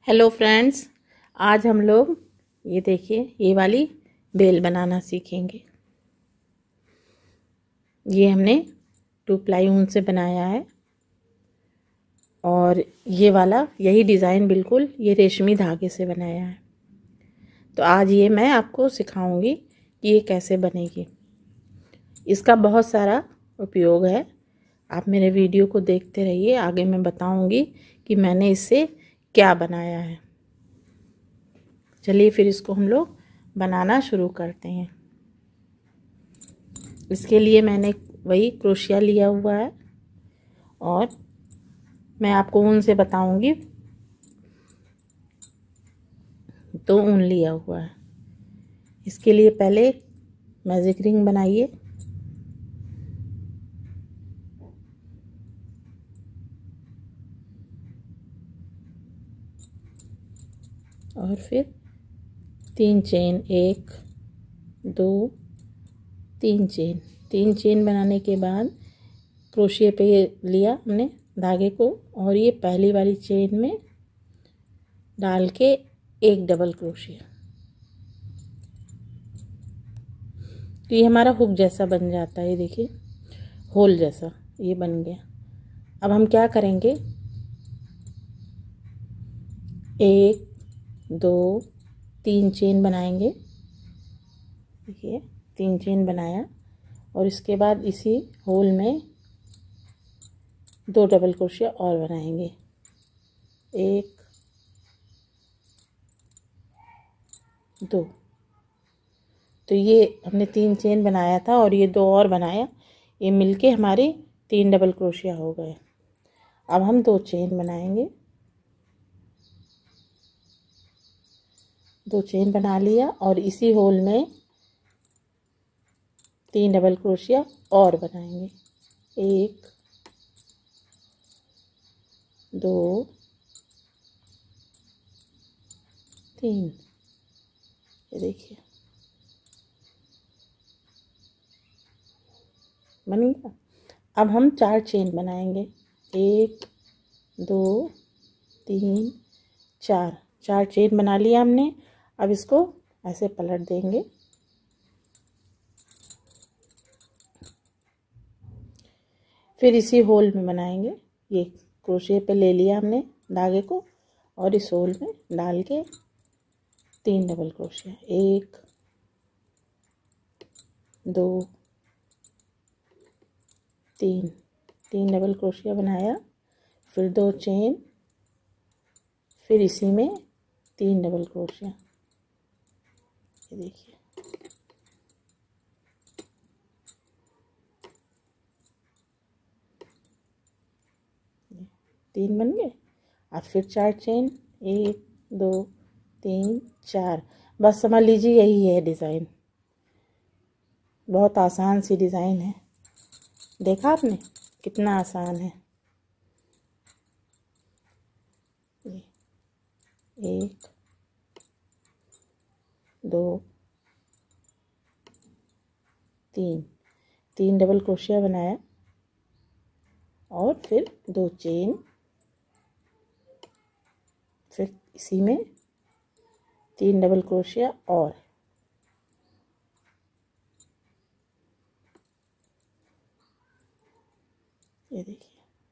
Hello friends, आज हम लोग ये देखिए ये वाली बेल बनाना सीखेंगे। ये हमने 2 प्लाई ऊन से बनाया है और ये वाला यही डिज़ाइन बिल्कुल ये रेशमी धागे से बनाया है। तो आज ये मैं आपको सिखाऊंगी कि ये कैसे बनेगी। इसका बहुत सारा उपयोग है। आप मेरे वीडियो को देखते रहिए, आगे मैं बताऊंगी कि मैंने इससे क्या बनाया है। चलिए फिर इसको हम लोग बनाना शुरू करते हैं। इसके लिए मैंने वही क्रोशिया लिया हुआ है और मैं आपको ऊन से बताऊंगी तो ऊन लिया हुआ है। इसके लिए पहले मैजिक रिंग बनाइए। और फिर 3 चेन, 1 2 3 चेन। 3 चेन बनाने के बाद क्रोशिया पे लिया हमने धागे को और ये पहली वाली चेन में डाल के एक डबल क्रोशिया। तो ये हमारा हुक जैसा बन जाता है। ये देखिए होल जैसा ये बन गया। अब हम क्या करेंगे, 1 2 3 चेन बनाएंगे। देखिए 3 चेन बनाया और इसके बाद इसी होल में 2 डबल क्रोशिया और बनाएंगे। 1 2। तो ये हमने 3 चेन बनाया था और ये 2 और बनाया, ये मिलके हमारे 3 डबल क्रोशिया हो गए। अब हम 2 चेन बनाएंगे। 2 चेन बना लिया और इसी होल में 3 डबल क्रोशिया और बनाएंगे। 1 2 3। ये देखिए बन गया। अब हम 4 चेन बनाएंगे। 1 2 3 4। 4 चेन बना लिया हमने। अब इसको ऐसे पलट देंगे। फिर इसी होल में बनाएंगे। ये क्रोशिया पे ले लिया हमने धागे को और इस होल में डाल के 3 डबल क्रोशिया। 1 2 3। 3 डबल क्रोशिया बनाया। फिर 2 चेन, फिर इसी में 3 डबल क्रोशिया। ये देखिए 3 बन गए। अब फिर 4 चेन, 1 2 3 4। बस समझ लीजिए यही है डिज़ाइन। बहुत आसान सी डिज़ाइन है। देखा आपने कितना आसान है। 1 2 3। 3 डबल क्रोशिया बनाया और फिर 2 चेन, फिर इसी में 3 डबल क्रोशिया और ये देखिए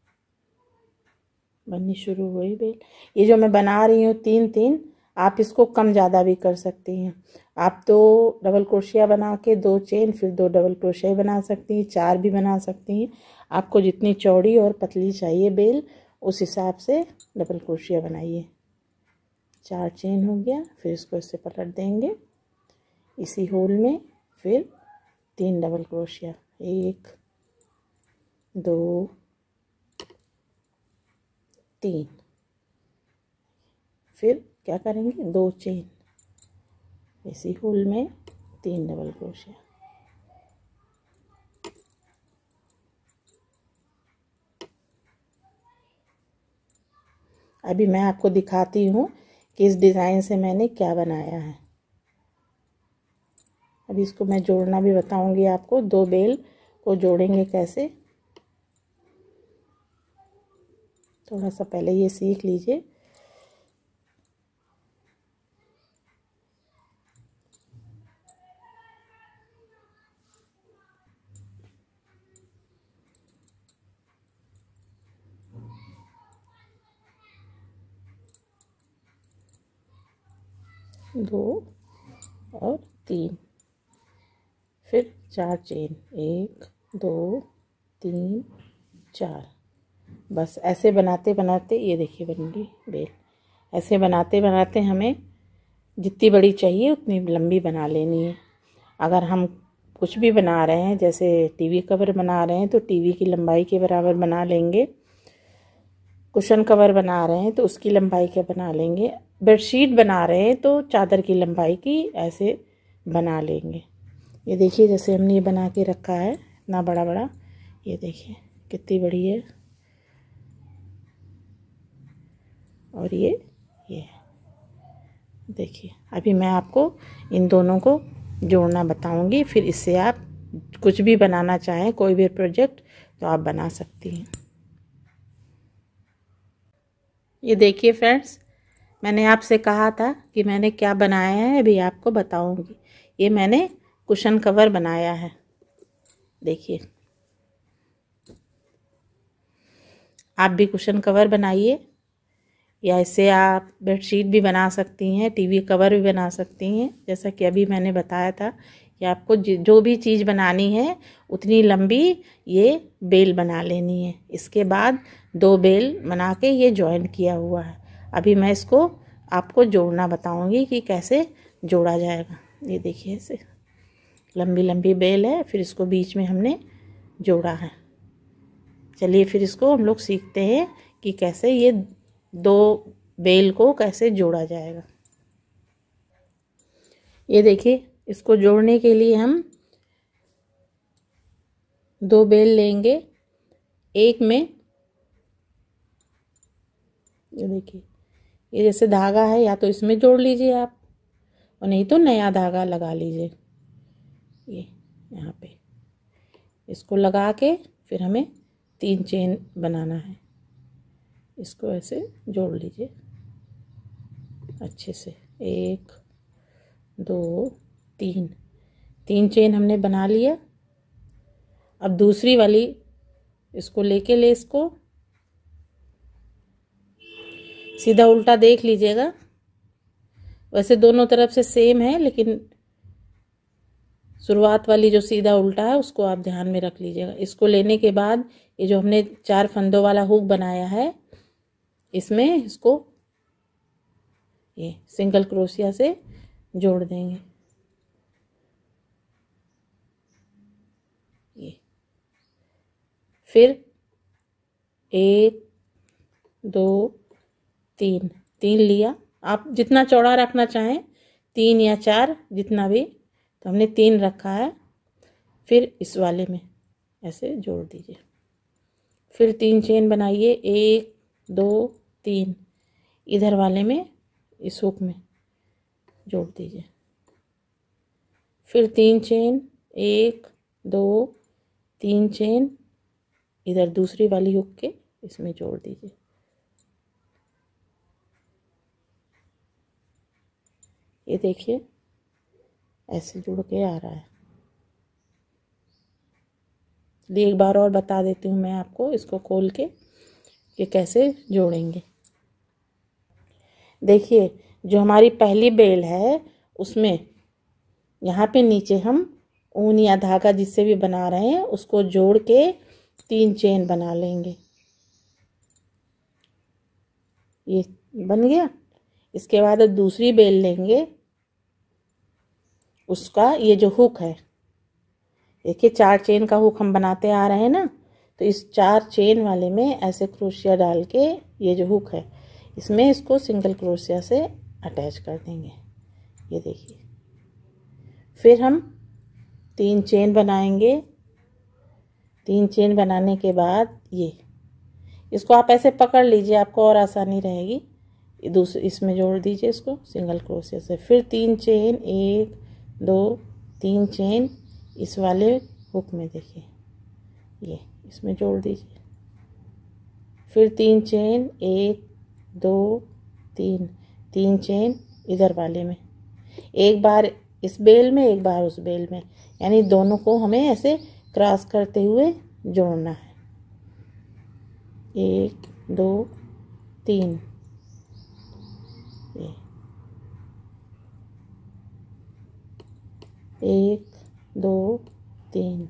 बननी शुरू हुई बेल। ये जो मैं बना रही हूँ 3-3, आप इसको कम ज़्यादा भी कर सकती हैं। आप 2 डबल क्रोशिया बना के 2 चेन, फिर 2 डबल क्रोशिया बना सकती हैं, 4 भी बना सकती हैं। आपको जितनी चौड़ी और पतली चाहिए बेल उस हिसाब से डबल क्रोशिया बनाइए। 4 चेन हो गया। फिर इसको इससे पलट देंगे इसी होल में। फिर 3 डबल क्रोशिया। 1 2 3। फिर क्या करेंगे, 2 चेन, इसी होल में 3 डबल क्रोशिया। अभी मैं आपको दिखाती हूँ कि इस डिज़ाइन से मैंने क्या बनाया है। अभी इसको मैं जोड़ना भी बताऊंगी आपको। 2 बेल को जोड़ेंगे कैसे, थोड़ा सा पहले ये सीख लीजिए। 2 और 3, फिर 4 चेन, 1 2 3 4। बस ऐसे बनाते बनाते ये देखिए बन गई बेल। ऐसे बनाते बनाते हमें जितनी बड़ी चाहिए उतनी लंबी बना लेनी है। अगर हम कुछ भी बना रहे हैं, जैसे टीवी कवर बना रहे हैं तो टीवी की लंबाई के बराबर बना लेंगे। कुशन कवर बना रहे हैं तो उसकी लंबाई के बना लेंगे। बेडशीट बना रहे हैं तो चादर की लंबाई की ऐसे बना लेंगे। ये देखिए जैसे हमने ये बना के रखा है इतना बड़ा बड़ा, ये देखिए कितनी बड़ी है। और ये देखिए, अभी मैं आपको इन दोनों को जोड़ना बताऊंगी, फिर इससे आप कुछ भी बनाना चाहें, कोई भी प्रोजेक्ट तो आप बना सकती हैं। ये देखिए फ्रेंड्स, मैंने आपसे कहा था कि मैंने क्या बनाया है, अभी आपको बताऊंगी। ये मैंने कुशन कवर बनाया है, देखिए। आप भी कुशन कवर बनाइए, या इससे आप बेडशीट भी बना सकती हैं, टीवी कवर भी बना सकती हैं। जैसा कि अभी मैंने बताया था कि आपको जो भी चीज़ बनानी है उतनी लंबी ये बेल बना लेनी है। इसके बाद 2 बेल बना के ये जॉइन किया हुआ है। अभी मैं इसको आपको जोड़ना बताऊंगी कि कैसे जोड़ा जाएगा। ये देखिए ऐसे लंबी लंबी बेल है, फिर इसको बीच में हमने जोड़ा है। चलिए फिर इसको हम लोग सीखते हैं कि कैसे ये 2 बेल को कैसे जोड़ा जाएगा। ये देखिए, इसको जोड़ने के लिए हम 2 बेल लेंगे। एक में ये देखिए, ये जैसे धागा है, या तो इसमें जोड़ लीजिए आप, और नहीं तो नया धागा लगा लीजिए। ये यहाँ पे इसको लगा के फिर हमें 3 चेन बनाना है। इसको ऐसे जोड़ लीजिए अच्छे से, 1 2 3 चेन हमने बना लिया। अब दूसरी वाली इसको लेके लेस को सीधा उल्टा देख लीजिएगा। वैसे दोनों तरफ से सेम है, लेकिन शुरुआत वाली जो सीधा उल्टा है उसको आप ध्यान में रख लीजिएगा। इसको लेने के बाद ये जो हमने 4 फंदों वाला हुक बनाया है, इसमें इसको ये सिंगल क्रोशिया से जोड़ देंगे। ये फिर 1 2 3 लिया। आप जितना चौड़ा रखना चाहें, 3 या 4 जितना भी, तो हमने 3 रखा है। फिर इस वाले में ऐसे जोड़ दीजिए। फिर 3 चेन बनाइए, 1 2 3 इधर वाले में इस हुक में जोड़ दीजिए। फिर 3 चेन, 1 2 3 चेन इधर दूसरी वाली हुक के इसमें जोड़ दीजिए। ये देखिए ऐसे जुड़ के आ रहा है। एक बार और बता देती हूँ मैं आपको, इसको खोल के कि कैसे जोड़ेंगे। देखिए, जो हमारी पहली बेल है उसमें यहाँ पे नीचे हम ऊन या धागा जिससे भी बना रहे हैं उसको जोड़ के 3 चेन बना लेंगे। ये बन गया। इसके बाद दूसरी बेल लेंगे, उसका ये जो हुक है, देखिए 4 चेन का हुक हम बनाते आ रहे हैं ना, तो इस 4 चेन वाले में ऐसे क्रोशिया डाल के ये जो हुक है इसमें इसको सिंगल क्रोशिया से अटैच कर देंगे। ये देखिए, फिर हम 3 चेन बनाएंगे। 3 चेन बनाने के बाद ये इसको आप ऐसे पकड़ लीजिए, आपको और आसानी रहेगी। दूसरे इसमें जोड़ दीजिए इसको सिंगल क्रोशिया से। फिर 3 चेन, 1 2 3 चेन इस वाले हुक में, देखिए ये इसमें जोड़ दीजिए। फिर 3 चेन, 1 2 3 चेन इधर वाले में, एक बार इस बेल में एक बार उस बेल में, यानी दोनों को हमें ऐसे क्रॉस करते हुए जोड़ना है। 1 2 3 ये 1 2 3।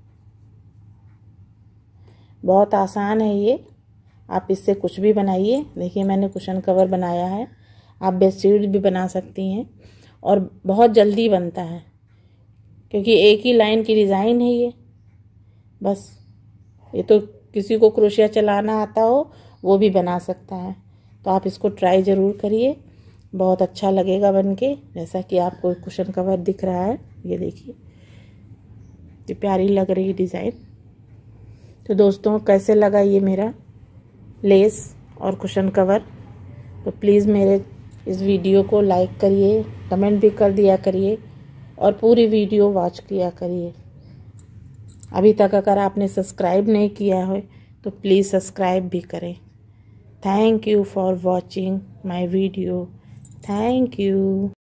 बहुत आसान है ये, आप इससे कुछ भी बनाइए। देखिए मैंने कुशन कवर बनाया है, आप बेडशीट भी बना सकती हैं और बहुत जल्दी बनता है क्योंकि एक ही लाइन की डिज़ाइन है ये। बस ये तो किसी को क्रोशिया चलाना आता हो वो भी बना सकता है। तो आप इसको ट्राई ज़रूर करिए, बहुत अच्छा लगेगा बनके। जैसा कि आपको कुशन कवर दिख रहा है, ये देखिए ये प्यारी लग रही डिज़ाइन। तो दोस्तों कैसे लगा ये मेरा लेस और कुशन कवर? तो प्लीज़ मेरे इस वीडियो को लाइक करिए, कमेंट भी कर दिया करिए और पूरी वीडियो वॉच किया करिए। अभी तक अगर आपने सब्सक्राइब नहीं किया है तो प्लीज़ सब्सक्राइब भी करें। Thank you for watching my video. Thank you.